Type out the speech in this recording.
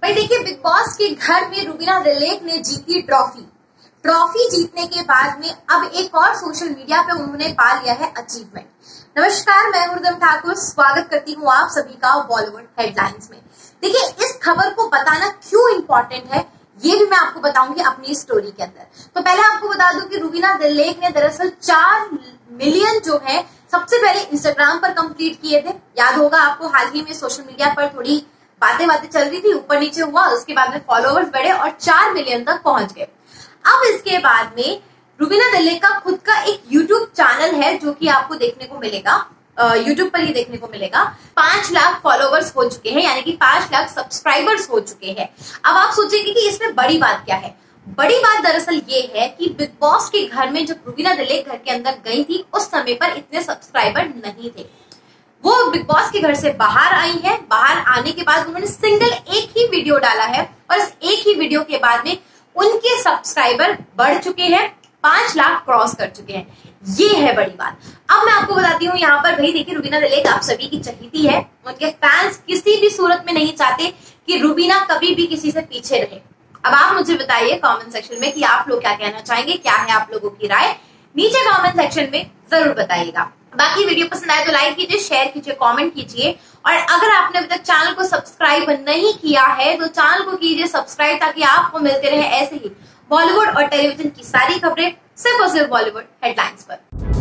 भाई देखिए, big boss के घर में रुबीना दिलेक ने जीती ट्रॉफी जीतने के बाद में अब एक और सोशल मीडिया पे उन्होंने पा लिया है अचीवमेंट। नमस्कार, मैं गुरदम ठाकुर स्वागत करती हूँ आप सभी का बॉलीवुड हेडलाइंस में। देखिए, इस खबर को बताना क्यों इम्पोर्टेंट है ये भी मैं आपको बताऊंगी अपनी स्टोरी के अंदर। तो पहले आपको बता दूं कि रुबीना दिलेक ने दरअसल 4 मिलियन जो है सबसे पहले इंस्टाग्राम पर कंप्लीट किए थे। याद होगा आपको, हाल ही में सोशल मीडिया पर थोड़ी बातें चल रही थी, ऊपर नीचे हुआ, उसके बाद में फॉलोअर्स बढ़े और 4 मिलियन तक पहुंच गए। अब इसके बाद में रुबीना दिलेक का खुद का एक यूट्यूब चैनल है जो कि आपको देखने को मिलेगा, यूट्यूब पर ही देखने को मिलेगा। 5 लाख फॉलोवर्स हो चुके हैं, यानी कि 5 लाख सब्सक्राइबर्स हो चुके हैं। अब आप सोचेंगे कि इसमें बड़ी बात क्या है। बड़ी बात दरअसल ये है कि बिग बॉस के घर में जब रुबीना दिलेक घर के अंदर गई थी उस समय पर इतने सब्सक्राइबर नहीं थे। वो बिग बॉस के घर से बाहर आई है। बाहर आने के बाद उन्होंने सिंगल एक ही वीडियो डाला है और इस एक ही वीडियो के बाद में उनके सब्सक्राइबर बढ़ चुके हैं, 5 लाख क्रॉस कर चुके हैं। ये है बड़ी बात। अब मैं आपको बताती हूँ यहाँ पर, भाई देखिए, रुबीना दिलेक आप सभी की चहेती है। उनके फैंस किसी भी सूरत में नहीं चाहते कि रुबीना कभी भी किसी से पीछे रहे। अब आप मुझे बताइए कमेंट सेक्शन में कि आप लोग क्या कहना चाहेंगे, क्या है आप लोगों की राय, नीचे कमेंट सेक्शन में जरूर बताइएगा। बाकी वीडियो पसंद आए तो लाइक कीजिए, शेयर कीजिए, कमेंट कीजिए और अगर आपने अभी तक चैनल को सब्सक्राइब नहीं किया है तो चैनल को कीजिए सब्सक्राइब, ताकि आपको मिलते रहे ऐसे ही बॉलीवुड और टेलीविजन की सारी खबरें सिर्फ और सिर्फ बॉलीवुड हेडलाइंस पर।